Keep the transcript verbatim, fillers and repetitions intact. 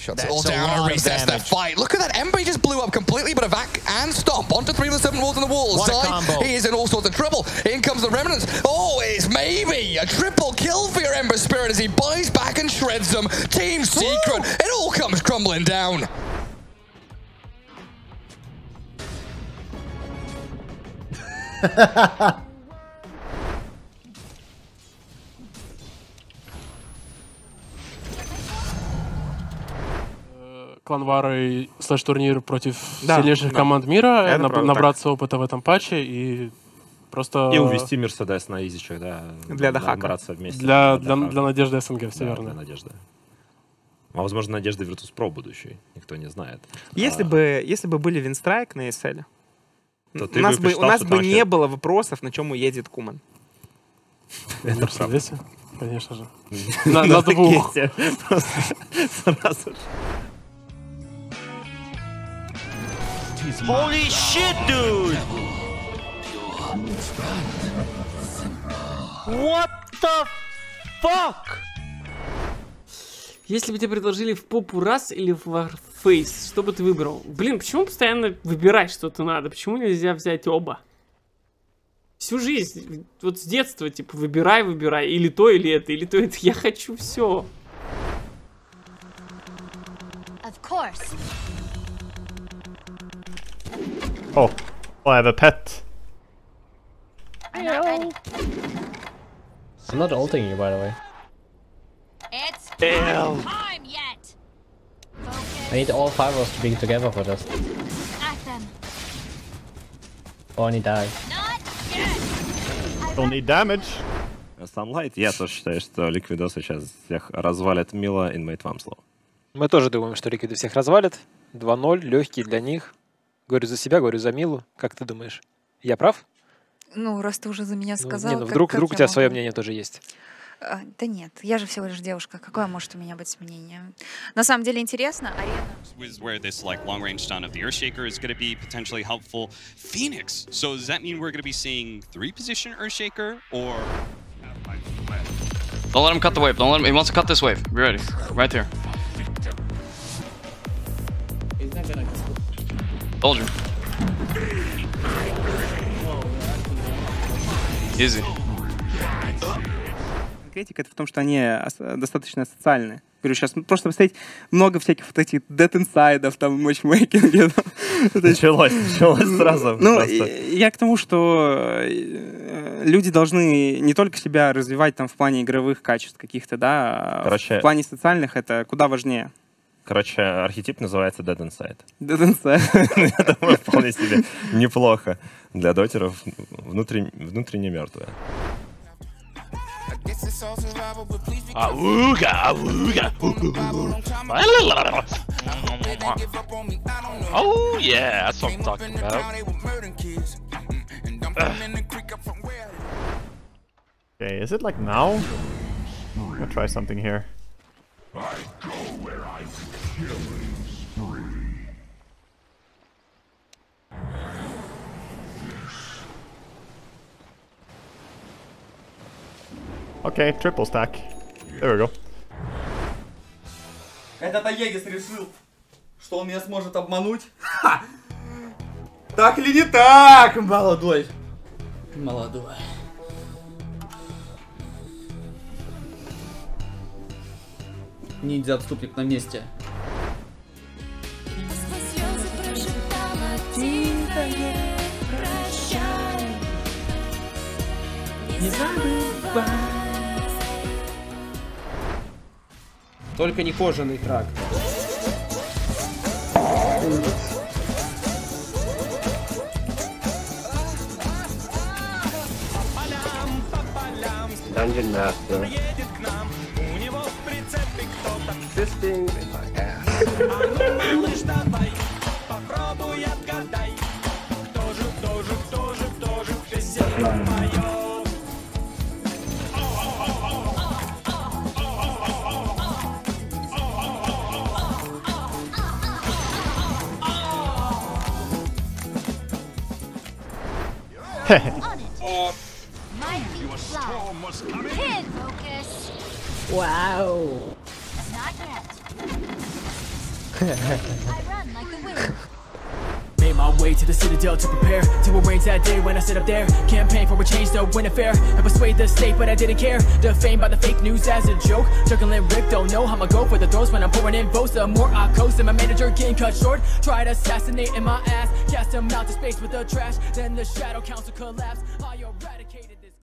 Shuts it all down and resets that fight. Look at that. Ember just blew up completely, but Evac and Stomp onto three of the seven walls on the wall side. He is in all sorts of trouble. In comes the Remnants. Oh, it's maybe a triple kill for your Ember Spirit as he buys back and shreds them. Team Secret. Woo! It all comes crumbling down. Кланвары слэш-турнир против да, сильнейших да. команд мира, наб набраться так. опыта в этом патче и просто... И увести Мерседес на изичах, да. Для Дахака. Набраться вместе. Для, для, для Надежды СНГ, все да, верно. Для Надежды. А возможно, Надежда Virtus.pro будущий, никто не знает. Если, а... бы, если бы были Винстрайк на эс эл, то у нас бы, у нас бы не было вопросов, на чем уедет Куман. Это правда. Конечно же. На двух. Holy shit, dude! What the fuck? Если бы тебе предложили в попу раз или в Warface, что бы ты выбрал? Блин, почему постоянно выбирать что-то надо? Почему нельзя взять оба? Всю жизнь, вот с детства, типа, выбирай, выбирай. Или то, или это, или то, это. Я хочу все. Oh, I have a pet. I'm not ready. I'm not ulting you, by the way. It's Damn. time yet. Focus. I need all five of us to be together for this. At them. Oh, I need die. Not yet. Don't need damage. Sunlight, я тоже считаю, что Ликвидосы сейчас всех развалят. Мила, инмейт, вам слово. Мы тоже думаем, что Ликвиды всех развалят. два ноль, легкий для них. Говорю за себя, говорю за Милу. Как ты думаешь? Я прав? Ну, раз ты уже за меня сказал. Ну, не, ну, как, вдруг как вдруг у тебя могу? свое мнение тоже есть. А, да нет, я же всего лишь девушка. Какое может у меня быть мнение? На самом деле интересно. Арена. Where this like long-range stun of the Earthshaker is going to be potentially helpful. Phoenix. So does that mean we're going to be seeing three-position Earthshaker or? Don't let him cut the wave. Don't let him. He wants to cut this wave. Be ready. Right here. Told you. Easy. Конкретика это в том, что они достаточно социальные. Говорю, сейчас просто посмотреть много всяких вот этих Dead Inside, там, матчмейкинги. Началось, началось сразу. Ну, я к тому, что люди должны не только себя развивать там в плане игровых качеств каких-то, да, Короче, в плане социальных это куда важнее. Короче, архетип называется Dead Inside. Dead Inside. Я думаю, вполне себе неплохо для дотеров, внутренне мертвые. Ауга, ауга. Oh yeah, that's what I'm talking about. Okay, is it like now? I'm gonna try something here. I go where I killing spree. Okay, triple stack. There we go. Этот Аегис решил, что он меня сможет обмануть. Ха! Так или не так, молодой? Молодой. Ниндзя-отступник на месте. Не забывай. Только не кожаный трак. Dungeon Master. Fisting in my ass. Wow. Made my way to the Citadel to prepare to arrange that day when I sit up there. Campaign for a change to win a fair. I persuade the state, but I didn't care. Defamed by the fake news as a joke. Juggling Rick, don't know how I'ma go for the throws when I'm pouring in votes. The more I coast, and my manager getting cut short. Tried assassinating my ass, cast him out to space with the trash. Then the shadow council collapsed. I eradicated.